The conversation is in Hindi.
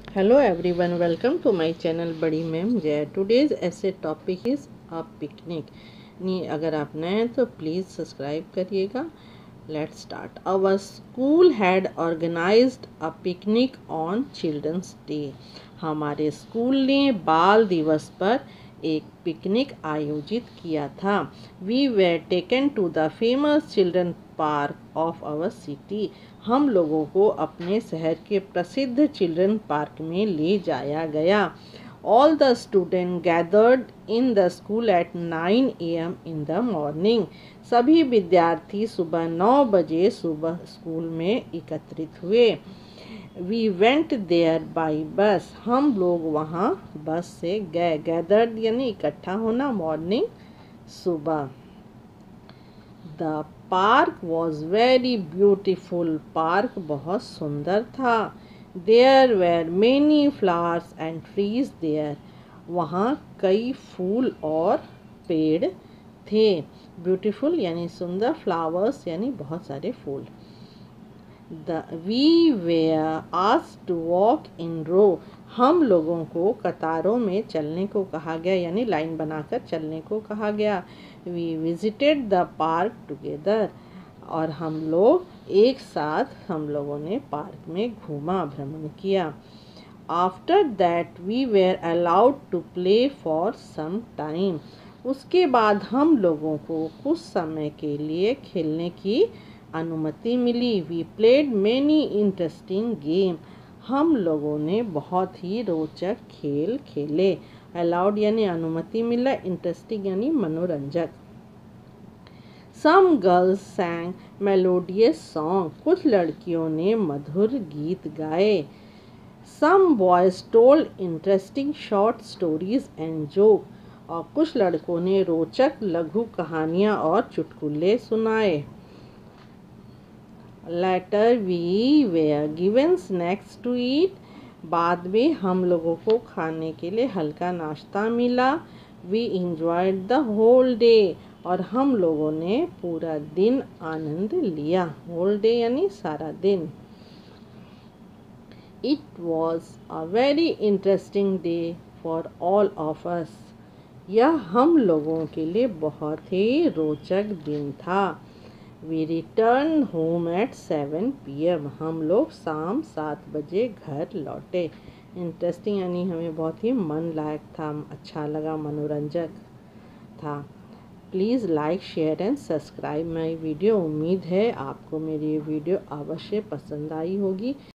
Hello everyone, welcome to my channel बड़ी मैम जय। Today's essay topic is a picnic. नहीं, अगर आप नए हैं तो प्लीज़ सब्सक्राइब करिएगा। Let's start. Our school had organised a picnic on Children's Day. हमारे स्कूल ने बाल दिवस पर एक पिकनिक आयोजित किया था। We were taken to the famous children park of our city. हम लोगों को अपने शहर के प्रसिद्ध चिल्ड्रन पार्क में ले जाया गया। All the student gathered in the school at 9 AM in the morning. सभी विद्यार्थी सुबह 9 बजे सुबह स्कूल में एकत्रित हुए। We went there by bus. हम लोग वहाँ बस से गए। गैदर्ड यानी इकट्ठा होना, मॉर्निंग सुबह। The park was very beautiful. Park बहुत सुंदर था। There were many flowers and trees there. वहाँ कई फूल और पेड़ थे। ब्यूटिफुल यानी सुंदर, फ्लावर्स यानी बहुत सारे फूल। We were asked to walk in row. हम लोगों को कतारों में चलने को कहा गया, यानी लाइन बनाकर चलने को कहा गया। We visited the park together. और हम लोग एक साथ हम लोगों ने पार्क में घूमा, भ्रमण किया। After that we were allowed to play for some time. उसके बाद हम लोगों को कुछ समय के लिए खेलने की अनुमति मिली। We played many interesting game. हम लोगों ने बहुत ही रोचक खेल खेले। अलाउड यानी अनुमति मिला, इंटरेस्टिंग यानी मनोरंजक। Some girls sang melodious song. कुछ लड़कियों ने मधुर गीत गाए। Some boys told interesting short stories and joke. और कुछ लड़कों ने रोचक लघु कहानियाँ और चुटकुले सुनाए। Later we were given snacks to eat. बाद में हम लोगों को खाने के लिए हल्का नाश्ता मिला। We enjoyed the whole day. और हम लोगों ने पूरा दिन आनंद लिया। होल डे यानी सारा दिन। It was a very interesting day for all of us. यह हम लोगों के लिए बहुत ही रोचक दिन था। We return home at 7 PM। हम लोग शाम 7 बजे घर लौटे। इंटरेस्टिंग यानी हमें बहुत ही मन लायक था, अच्छा लगा, मनोरंजक था। Please like, share and subscribe my video. उम्मीद है आपको मेरी ये वीडियो अवश्य पसंद आई होगी।